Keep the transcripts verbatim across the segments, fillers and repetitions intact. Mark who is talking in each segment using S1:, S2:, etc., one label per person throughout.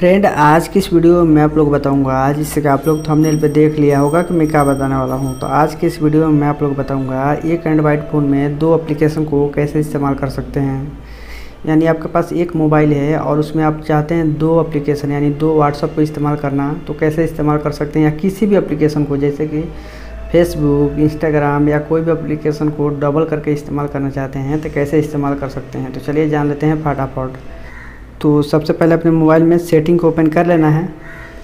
S1: Friend, आज की इस वीडियो में मैं आप लोग बताऊंगा आज इससे आप लोग थंबनेल पे देख लिया होगा कि मैं क्या बताने वाला हूं। तो आज की इस वीडियो में मैं आप लोग बताऊंगा एक एंड्रॉइड फ़ोन में दो एप्लीकेशन को कैसे इस्तेमाल कर सकते हैं। यानी आपके पास एक मोबाइल है और उसमें आप चाहते हैं दो एप्लीकेशन यानी दो व्हाट्सएप को इस्तेमाल करना, तो कैसे इस्तेमाल कर सकते हैं। या किसी भी एप्लीकेशन को जैसे कि फेसबुक, इंस्टाग्राम या कोई भी एप्लीकेशन को डबल करके इस्तेमाल करना चाहते हैं तो कैसे इस्तेमाल कर सकते हैं। तो चलिए जान लेते हैं फटाफट। तो सबसे पहले अपने मोबाइल में सेटिंग को ओपन कर लेना है।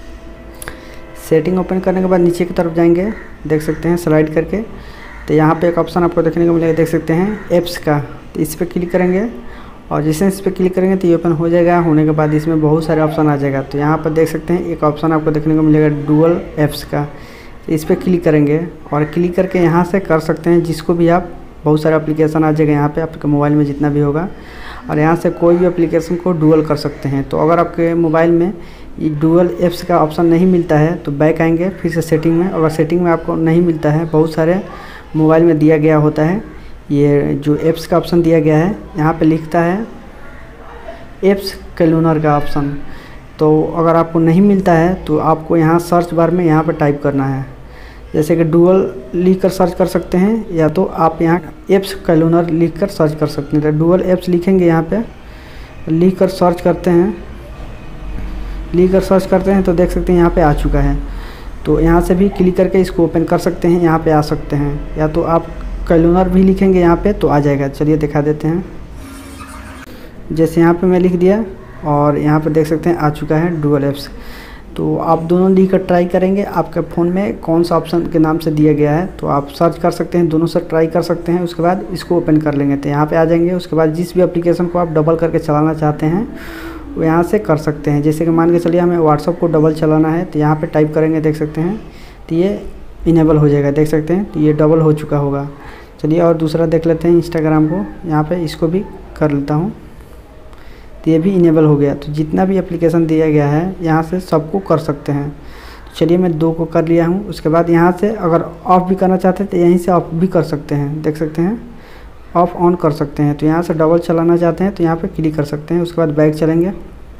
S1: सेटिंग ओपन करने के बाद नीचे की तरफ जाएंगे, देख सकते हैं स्लाइड करके, तो यहाँ पे एक ऑप्शन आपको देखने को मिलेगा, देख सकते हैं ऐप्स का। तो इस पर क्लिक करेंगे और जैसे इस पर क्लिक करेंगे तो ये ओपन हो जाएगा। होने के बाद इसमें बहुत सारे ऑप्शन आ जाएगा। तो यहाँ पर देख सकते हैं एक ऑप्शन आपको देखने को मिलेगा डुअल ऐप्स का। तो इस पर क्लिक करेंगे और क्लिक करके यहाँ से कर सकते हैं जिसको भी आप, बहुत सारे एप्लीकेशन आ जाएगा यहाँ पे आपके मोबाइल में जितना भी होगा, और यहाँ से कोई भी एप्लीकेशन को डुअल कर सकते हैं। तो अगर आपके मोबाइल में ये डुअल ऐप्स का ऑप्शन नहीं मिलता है तो बैक आएंगे फिर से सेटिंग में। अगर सेटिंग में आपको नहीं मिलता है, बहुत सारे मोबाइल में दिया गया होता है ये जो ऐप्स का ऑप्शन दिया गया है, यहाँ पे लिखता है ऐप्स कैलेंडर का ऑप्शन। तो अगर आपको नहीं मिलता है तो आपको यहाँ सर्च बार में यहाँ पर टाइप करना है, जैसे कि डुअल लिख कर सर्च कर सकते हैं या तो आप यहाँ ऐप्स कैलेंडर लिख कर सर्च कर सकते हैं। तो डुअल ऐप्स लिखेंगे, यहाँ पे लिख कर सर्च करते हैं, लिख कर सर्च करते हैं तो देख सकते हैं यहाँ पे आ चुका है। तो यहाँ से भी क्लिक करके इसको ओपन कर सकते हैं, यहाँ पे आ सकते हैं, या तो आप कैलेंडर भी लिखेंगे यहाँ पे तो आ जाएगा। चलिए दिखा देते हैं। जैसे यहाँ पे मैं लिख दिया और यहाँ पे देख सकते हैं आ चुका है डुअल ऐप्स। तो आप दोनों लिख कर ट्राई करेंगे, आपके फ़ोन में कौन सा ऑप्शन के नाम से दिया गया है तो आप सर्च कर सकते हैं, दोनों से ट्राई कर सकते हैं। उसके बाद इसको ओपन कर लेंगे तो यहाँ पे आ जाएंगे। उसके बाद जिस भी एप्लीकेशन को आप डबल करके चलाना चाहते हैं वो यहाँ से कर सकते हैं। जैसे कि मान के चलिए हमें व्हाट्सअप को डबल चलाना है तो यहाँ पर टाइप करेंगे, देख सकते हैं तो ये इनेबल हो जाएगा, देख सकते हैं तो ये डबल हो चुका होगा। चलिए और दूसरा देख लेते हैं इंस्टाग्राम को, यहाँ पर इसको भी कर लेता हूँ तो ये भी इनेबल हो गया। तो जितना भी एप्लीकेशन दिया गया है यहाँ से सबको कर सकते हैं। तो चलिए मैं दो को कर लिया हूँ। उसके बाद यहाँ से अगर ऑफ़ भी करना चाहते हैं तो यहीं से ऑफ़ भी कर सकते हैं, देख सकते हैं ऑफ़ ऑन कर सकते हैं। तो यहाँ से डबल चलाना चाहते हैं तो यहाँ पे क्लिक कर सकते हैं। उसके बाद बैक चलेंगे।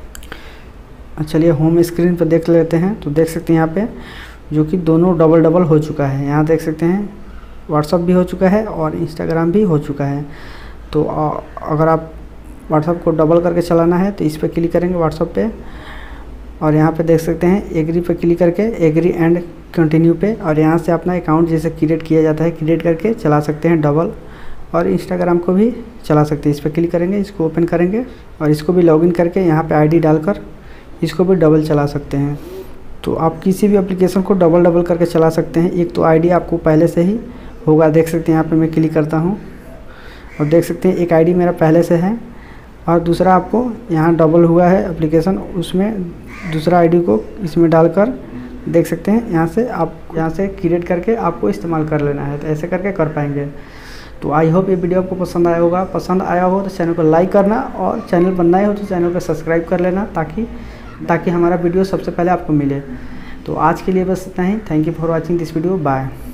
S1: चलिए होम स्क्रीन पर देख लेते हैं। तो देख सकते हैं यहाँ पर जो कि दोनों डबल डबल हो चुका है। यहाँ देख सकते हैं व्हाट्सअप भी हो चुका है और इंस्टाग्राम भी हो चुका है। तो अगर आप व्हाट्सअप को डबल करके चलाना है तो इस पर क्लिक करेंगे व्हाट्सअप पे, और यहाँ पे देख सकते हैं एग्री पे क्लिक करके एग्री एंड कंटिन्यू पे, और यहाँ से अपना अकाउंट जैसे क्रिएट किया जाता है क्रिएट करके चला सकते हैं डबल। और इंस्टाग्राम को भी चला सकते हैं। इस पर क्लिक करेंगे, इसको ओपन करेंगे और इसको भी लॉगिन करके यहाँ पर आई डी डालकर इसको भी डबल चला सकते हैं। तो आप किसी भी एप्लीकेशन को डबल डबल करके चला सकते हैं। एक तो आई डी आपको पहले से ही होगा, देख सकते हैं यहाँ पर मैं क्लिक करता हूँ और देख सकते हैं एक आई डी मेरा पहले से है, और दूसरा आपको यहाँ डबल हुआ है एप्लीकेशन, उसमें दूसरा आईडी को इसमें डालकर देख सकते हैं यहाँ से आप यहाँ से क्रिएट करके आपको इस्तेमाल कर लेना है। तो ऐसे करके कर पाएंगे। तो आई होप ये वीडियो आपको पसंद आया होगा। पसंद आया हो तो चैनल को लाइक करना, और चैनल पर नए हो तो चैनल को सब्सक्राइब कर लेना ताकि ताकि हमारा वीडियो सबसे पहले आपको मिले। तो आज के लिए बस इतना ही। Thank you for watching this video. Bye.